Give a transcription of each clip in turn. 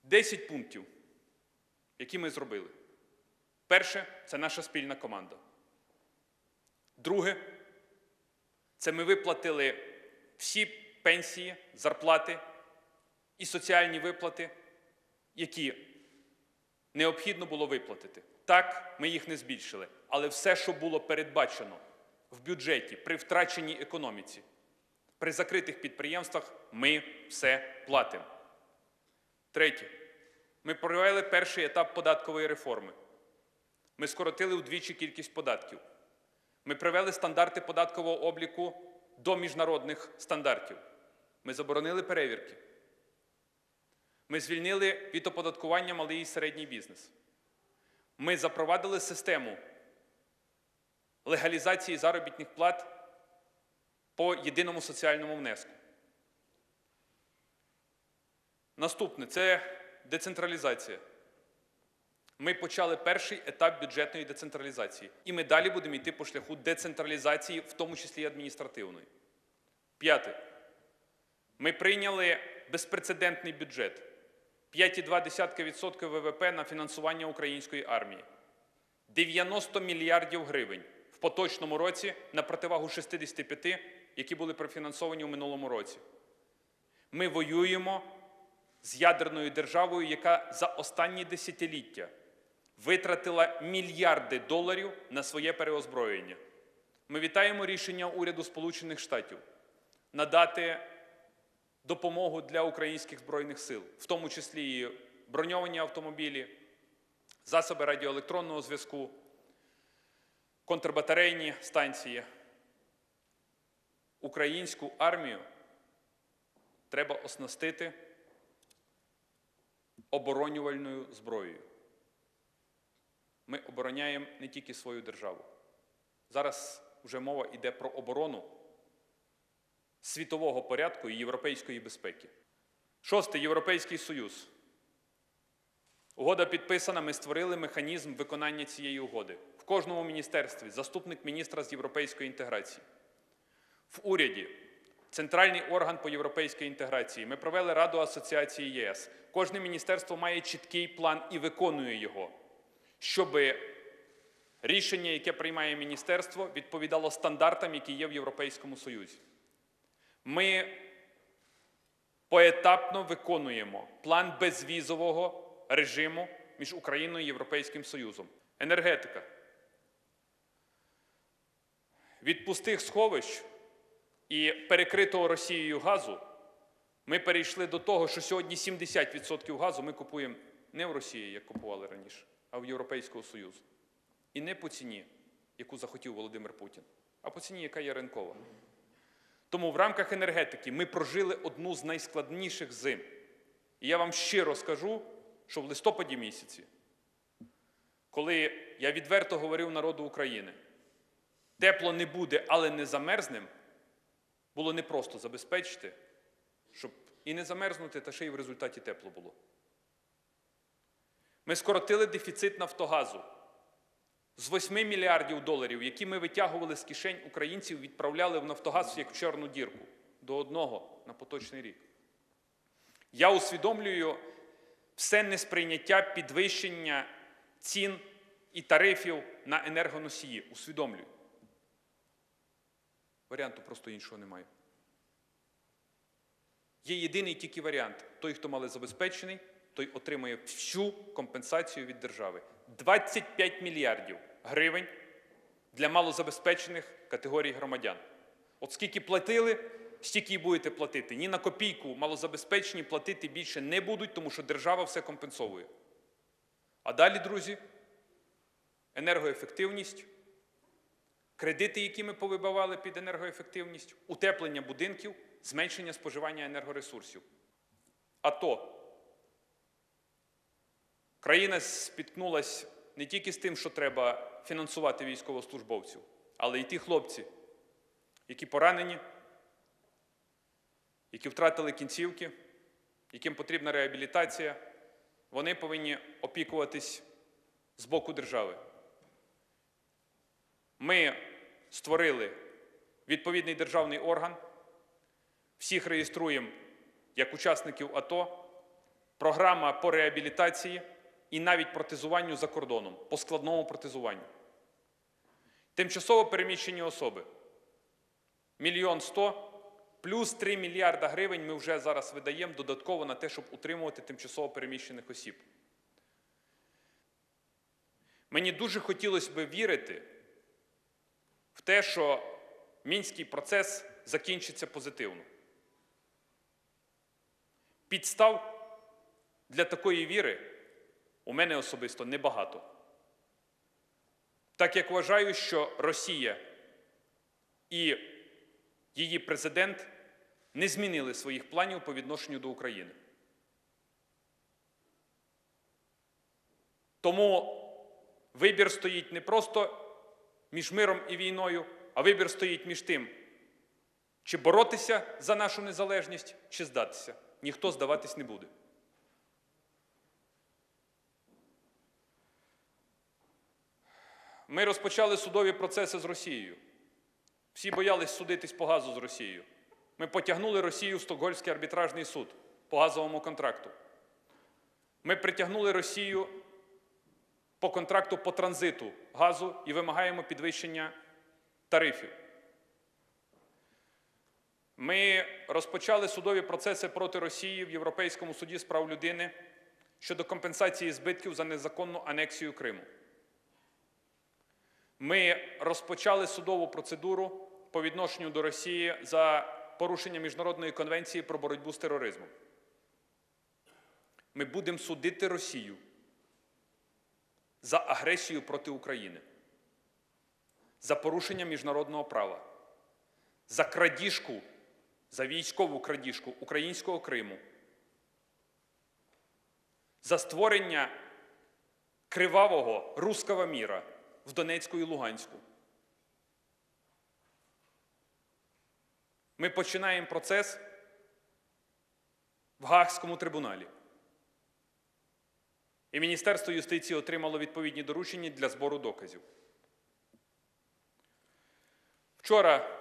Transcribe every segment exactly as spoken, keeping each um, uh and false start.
Десять пунктів, які ми зробили. Перше – це наша спільна команда. Друге – це ми виплатили всі пенсії, зарплати і соціальні виплати, які необхідно було виплатити. Так, ми їх не збільшили, але все, що було передбачено в бюджеті, при втраченій економіці, при закритих підприємствах, ми все платимо. Третє. Ми провели перший етап податкової реформи. Ми скоротили вдвічі кількість податків. Ми привели стандарти податкового обліку до міжнародних стандартів. Ми заборонили перевірки. Ми звільнили від оподаткування малий і середній бізнес. Ми запровадили систему легалізації заробітних плат по єдиному соціальному внеску. Наступне – це децентралізація. Ми почали перший етап бюджетної децентралізації. І ми далі будемо йти по шляху децентралізації, в тому числі і адміністративної. П'яте. Ми прийняли безпрецедентний бюджет. п'ять цілих дві десятих відсотка ВВП на фінансування української армії. дев'яносто мільярдів гривень в поточному році на противагу шістдесяти п'яти, які були профінансовані у минулому році. Ми воюємо з ядерною державою, яка за останні десятиліття витратила мільярди доларів на своє переозброєння. Ми вітаємо рішення уряду Сполучених Штатів надати допомогу для українських Збройних сил, в тому числі і броньовані автомобілі, засоби радіоелектронного зв'язку, контрбатарейні станції. Українську армію треба оснастити оборонювальною зброєю. Ми обороняємо не тільки свою державу. Зараз вже мова йде про оборону світового порядку і європейської безпеки. Шосте. Європейський Союз. Угода підписана, ми створили механізм виконання цієї угоди. В кожному міністерстві заступник міністра з європейської інтеграції. В уряді центральний орган по європейській інтеграції. Ми провели Раду асоціації ЄС. Кожне міністерство має чіткий план і виконує його, щоб рішення, яке приймає міністерство, відповідало стандартам, які є в Європейському Союзі. Ми поетапно виконуємо план безвізового режиму між Україною і Європейським Союзом. Енергетика. Від пустих сховищ і перекритого Росією газу ми перейшли до того, що сьогодні сімдесят відсотків газу ми купуємо не в Росії, як купували раніше, а в Європейського Союзу. І не по ціні, яку захотів Володимир Путін, а по ціні, яка є ринкова. Тому в рамках енергетики ми прожили одну з найскладніших зим. І я вам щиро скажу, що в листопаді місяці, коли я відверто говорив народу України, тепло не буде, але не замерзнем, було непросто забезпечити, щоб і не замерзнути, та ще й в результаті тепло було. Ми скоротили дефіцит «Нафтогазу». З восьми мільярдів доларів, які ми витягували з кишень українців, відправляли в «Нафтогаз» як в чорну дірку. До одного на поточний рік. Я усвідомлюю все несприйняття підвищення цін і тарифів на енергоносії. Усвідомлюю. Варіанту просто іншого немає. Є єдиний тільки варіант. Той, хто малозабезпечений, той отримує всю компенсацію від держави. двадцять п'ять мільярдів гривень для малозабезпечених категорій громадян. От скільки платили, стільки і будете платити. Ні на копійку малозабезпечені платити більше не будуть, тому що держава все компенсовує. А далі, друзі, енергоефективність, кредити, які ми повибивали під енергоефективність, утеплення будинків, зменшення споживання енергоресурсів. АТО. Країна спіткнулася не тільки з тим, що треба фінансувати військовослужбовців, але й ті хлопці, які поранені, які втратили кінцівки, яким потрібна реабілітація, вони повинні опікуватись з боку держави. Ми створили відповідний державний орган, всіх реєструємо як учасників АТО, програма по реабілітації і навіть протезуванню за кордоном, по складному протезуванню. Тимчасово переміщені особи – мільйон сто, плюс три мільярда гривень ми вже зараз видаємо додатково на те, щоб утримувати тимчасово переміщених осіб. Мені дуже хотілося б вірити в те, що Мінський процес закінчиться позитивно. Підстав для такої віри у мене особисто небагато. Так як вважаю, що Росія і її президент не змінили своїх планів по відношенню до України. Тому вибір стоїть не просто між миром і війною, а вибір стоїть між тим, чи боротися за нашу незалежність, чи здатися. Ніхто здаватись не буде. Ми розпочали судові процеси з Росією. Всі боялись судитись по газу з Росією. Ми потягнули Росію в Стокгольмський арбітражний суд по газовому контракту. Ми притягнули Росію по контракту по транзиту газу і вимагаємо підвищення тарифів. Ми розпочали судові процеси проти Росії в Європейському суді з прав людини щодо компенсації збитків за незаконну анексію Криму. Ми розпочали судову процедуру по відношенню до Росії за порушення Міжнародної конвенції про боротьбу з тероризмом. Ми будемо судити Росію за агресію проти України, за порушення міжнародного права, за крадіжку, за військову крадіжку українського Криму, за створення кривавого руського міра в Донецьку і Луганську. Ми починаємо процес в Гаазькому трибуналі. І Міністерство юстиції отримало відповідні доручення для збору доказів. Вчора,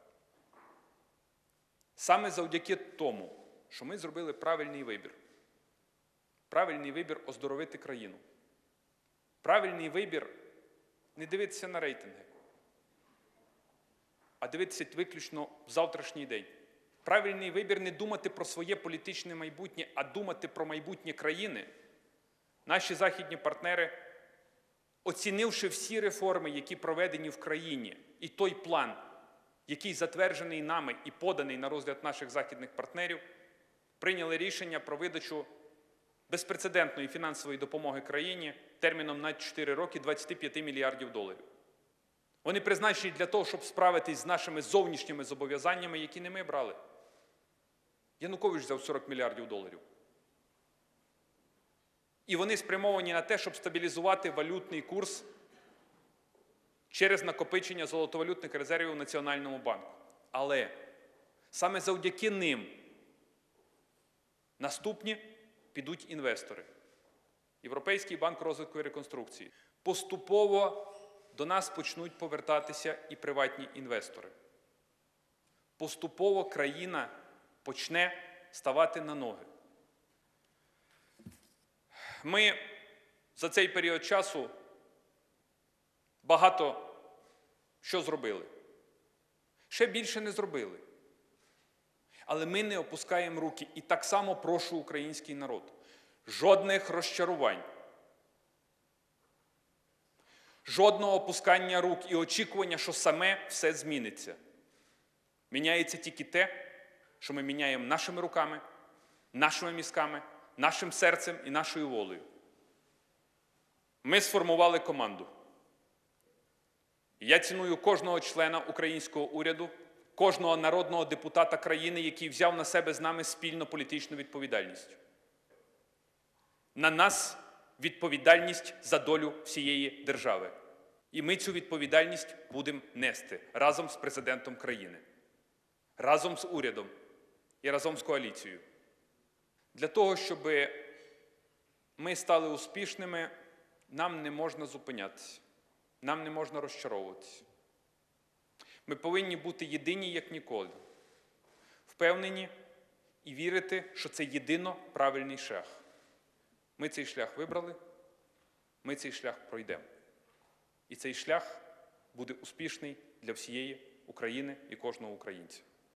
саме завдяки тому, що ми зробили правильний вибір, правильний вибір оздоровити країну, правильний вибір не дивитися на рейтинги, а дивитися виключно в завтрашній день. Правильний вибір не думати про своє політичне майбутнє, а думати про майбутнє країни. Наші західні партнери, оцінивши всі реформи, які проведені в країні, і той план, який затверджений нами і поданий на розгляд наших західних партнерів, прийняли рішення про видачу безпрецедентної фінансової допомоги країні терміном на чотири роки двадцять п'ять мільярдів доларів. Вони призначені для того, щоб справитись з нашими зовнішніми зобов'язаннями, які не ми брали. Янукович взяв сорок мільярдів доларів. І вони спрямовані на те, щоб стабілізувати валютний курс через накопичення золотовалютних резервів у Національному банку. Але саме завдяки ним наступні підуть інвестори. Європейський банк розвитку і реконструкції. Поступово до нас почнуть повертатися і приватні інвестори. Поступово країна почне ставати на ноги. Ми за цей період часу багато що зробили. Ще більше не зробили. Але ми не опускаємо руки. І так само прошу український народ. Жодних розчарувань. Жодного опускання рук і очікування, що саме все зміниться. Міняється тільки те, що ми міняємо нашими руками, нашими мізками, нашим серцем і нашою волею. Ми сформували команду. Я ціную кожного члена українського уряду, кожного народного депутата країни, який взяв на себе з нами спільну політичну відповідальність. На нас відповідальність за долю всієї держави. І ми цю відповідальність будемо нести разом з президентом країни, разом з урядом і разом з коаліцією. Для того, щоб ми стали успішними, нам не можна зупинятися, нам не можна розчаровуватися. Ми повинні бути єдині, як ніколи, впевнені і вірити, що це єдино правильний шлях. Ми цей шлях вибрали, ми цей шлях пройдемо. І цей шлях буде успішний для всієї України і кожного українця.